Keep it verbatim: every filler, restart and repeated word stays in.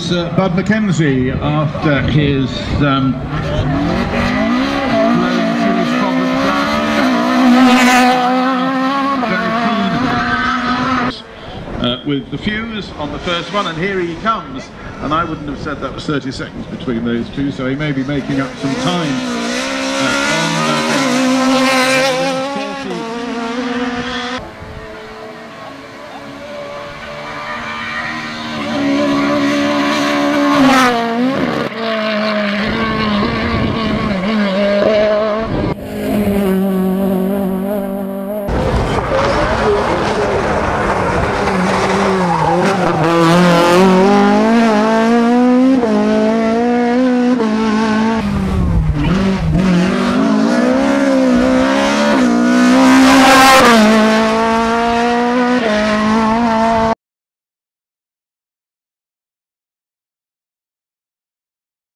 is uh, Bud Mackenzie after his um, uh, with the fuse on the first one, and here he comes. And I wouldn't have said that was thirty seconds between those two, so he may be making up some time